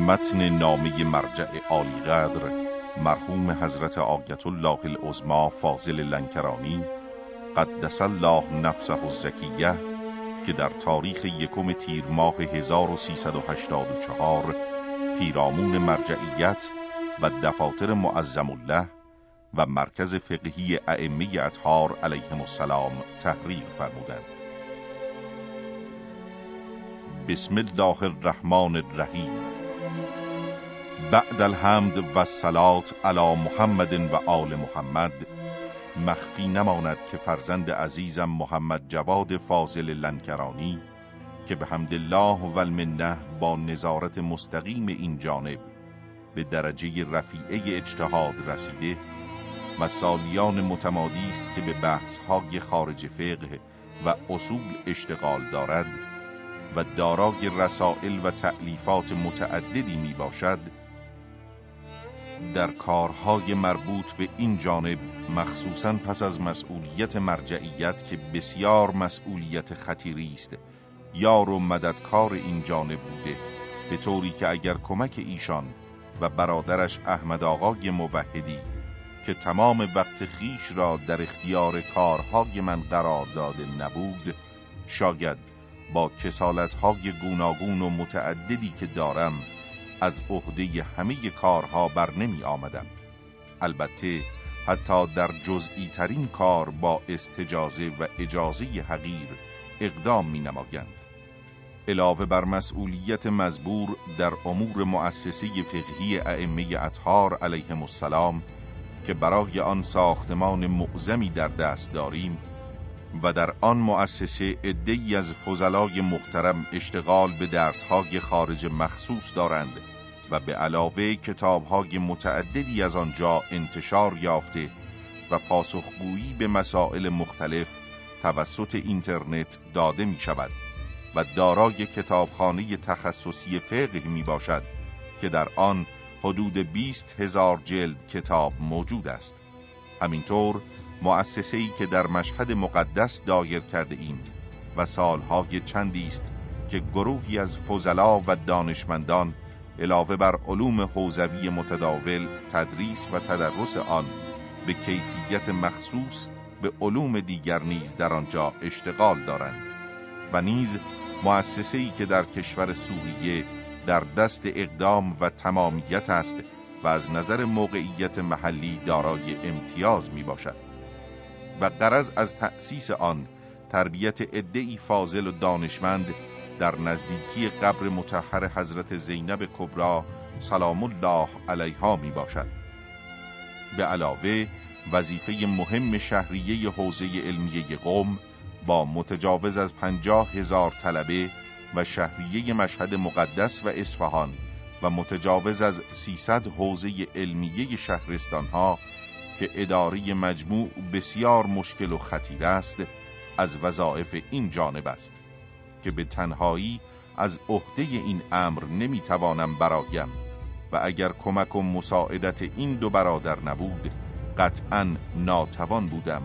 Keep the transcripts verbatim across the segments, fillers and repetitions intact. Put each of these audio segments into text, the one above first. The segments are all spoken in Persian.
متن نامه مرجع عالی قدر مرحوم حضرت آیت الله العظمی فاضل لنکرانی قدس الله نفسه الزکیه که در تاریخ یکم تیر ماه هزار و سیصد و هشتاد و چهار پیرامون مرجعیت و دفاتر معظم الله و مرکز فقهی ائمه اطهار علیهم السلام تحریر فرمودند. بسم الله الرحمن الرحیم. بعد الحمد و الصلاة علی محمد و آل محمد، مخفی نماند که فرزند عزیزم محمد جواد فاضل لنکرانی که به حمدالله و المنه با نظارت مستقیم این جانب به درجه رفیعه اجتهاد رسیده و سالیان متمادی است که به بحث‌های خارج فقه و اصول اشتغال دارد و دارای رسائل و تألیفات متعددی می باشد، در کارهای مربوط به این جانب مخصوصاً پس از مسئولیت مرجعیت که بسیار مسئولیت خطیری است، یار و مددکار این جانب بوده، به طوری که اگر کمک ایشان و برادرش احمد آقای موحدی که تمام وقت خیش را در اختیار کارهای من قرار داده نبود، شاید با کسالت‌های گوناگون و متعددی که دارم از عهده همه کارها بر نمی آمدم. البته حتی در جزئی ترین کار با استجازه و اجازه حقیر اقدام می نمایند. علاوه بر مسئولیت مزبور در امور مؤسسه فقهی ائمه اطهار علیهم السلام که برای آن ساختمان معظمی در دست داریم و در آن مؤسسه عده‌ای از فضلای محترم اشتغال به درس‌های خارج مخصوص دارند و به علاوه کتاب‌های متعددی از آنجا انتشار یافته و پاسخگویی به مسائل مختلف توسط اینترنت داده می شود و دارای کتابخانه تخصصی فقه می باشد که در آن حدود بیست هزار جلد کتاب موجود است. همینطور مؤسسه‌ای که در مشهد مقدس دایر کرده ایم و سالهای چندی است که گروهی از فضلا و دانشمندان علاوه بر علوم حوزوی متداول تدریس و تدرس آن به کیفیت مخصوص به علوم دیگر نیز در آنجا اشتغال دارند و نیز مؤسسه‌ای که در کشور سوریه در دست اقدام و تمامیت است و از نظر موقعیت محلی دارای امتیاز می باشد و غرض از تأسیس آن تربیت عده‌ای فاضل و دانشمند در نزدیکی قبر مطهر حضرت زینب کبری سلام الله علیها می باشد. به علاوه وظیفه مهم شهریه حوزه علمیه قم با متجاوز از پنجاه هزار طلبه و شهریه مشهد مقدس و اصفهان و متجاوز از سیصد حوزه علمیه شهرستانها که اداری مجموع بسیار مشکل و خطیر است، از وظایف این جانب است که به تنهایی از عهده این امر نمیتوانم برایم و اگر کمک و مساعدت این دو برادر نبود قطعاً ناتوان بودم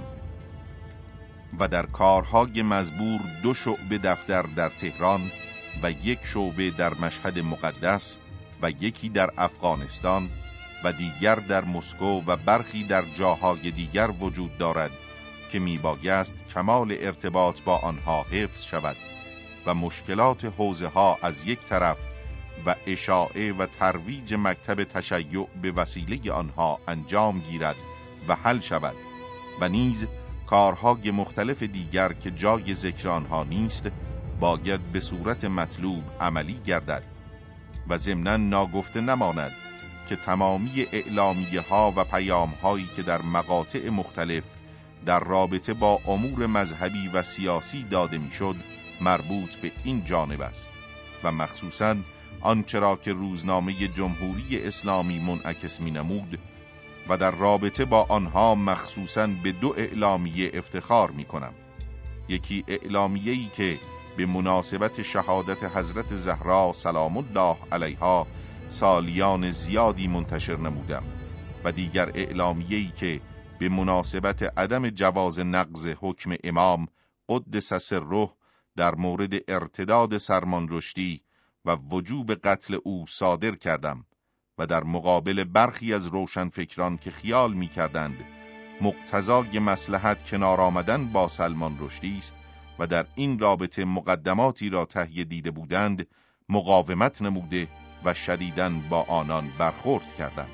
و در کارهای مزبور دو شعبه دفتر در تهران و یک شعبه در مشهد مقدس و یکی در افغانستان و دیگر در مسکو و برخی در جاهای دیگر وجود دارد که میبایست کمال ارتباط با آنها حفظ شود و مشکلات حوزه ها از یک طرف و اشاعه و ترویج مکتب تشیع به وسیله آنها انجام گیرد و حل شود و نیز کارهای مختلف دیگر که جای ذکر آنها نیست باید به صورت مطلوب عملی گردد و ضمناً ناگفته نماند که تمامی اعلامیه ها و پیام هایی که در مقاطع مختلف در رابطه با امور مذهبی و سیاسی داده میشد مربوط به این جانب است و مخصوصاً آنچه را که روزنامه جمهوری اسلامی منعکس می نمود و در رابطه با آنها مخصوصاً به دو اعلامیه افتخار می کنم. یکی اعلامیه‌ای که به مناسبت شهادت حضرت زهرا سلام الله علیها سالیان زیادی منتشر نمودم و دیگر اعلامیه‌ای که به مناسبت عدم جواز نقض حکم امام قدس سره در مورد ارتداد سرمان رشدی و وجوب قتل او صادر کردم و در مقابل برخی از روشنفکران که خیال می کردند مقتضای مصلحت کنار آمدن با سلمان رشدی است و در این رابطه مقدماتی را تهیه دیده بودند مقاومت نموده و شدیداً با آنان برخورد کردم.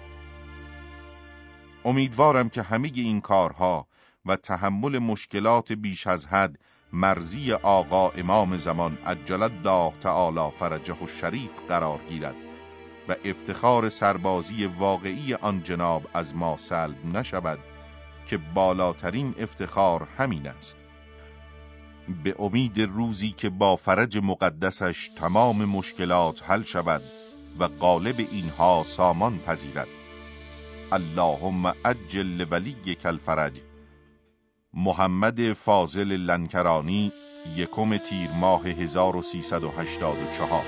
امیدوارم که همه این کارها و تحمل مشکلات بیش از حد مرزی آقا امام زمان عجل الله تعالی فرجه الشریف قرار گیرد و افتخار سربازی واقعی آن جناب از ما سلب نشود که بالاترین افتخار همین است. به امید روزی که با فرج مقدسش تمام مشکلات حل شود و غالب اینها سامان پذیرد. اللهم عجل ولیک الفرج. محمد فاضل لنکرانی، یکم تیر ماه هزار و سیصد و هشتاد و چهار.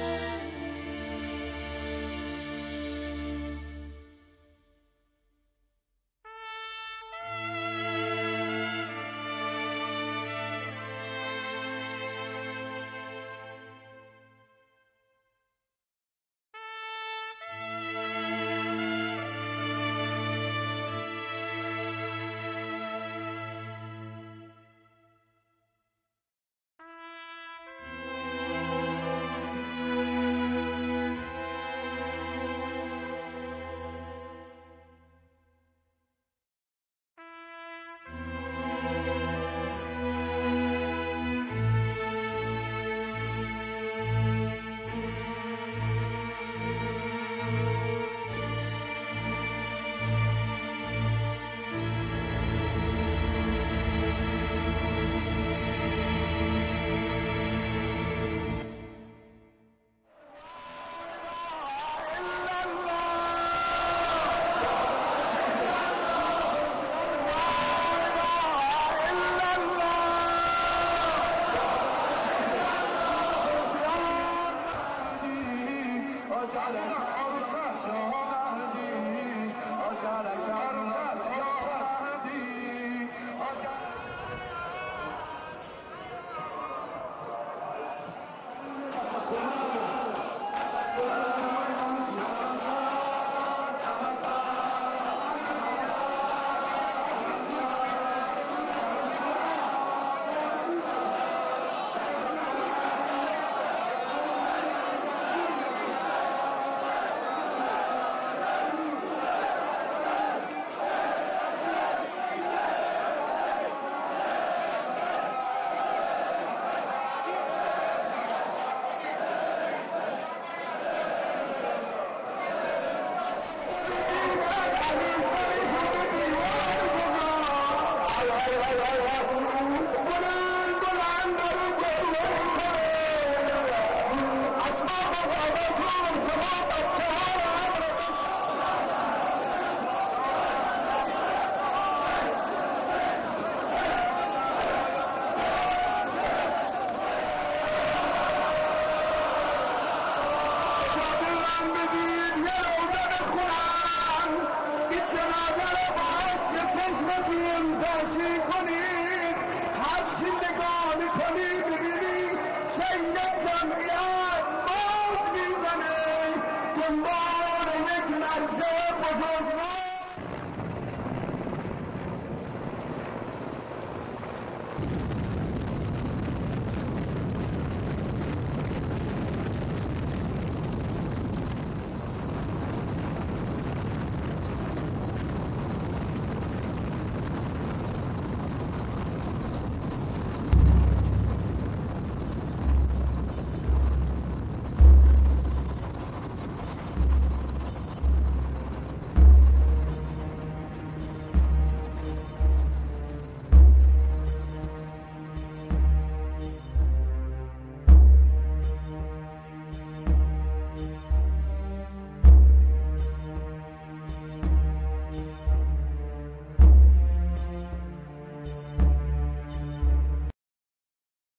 you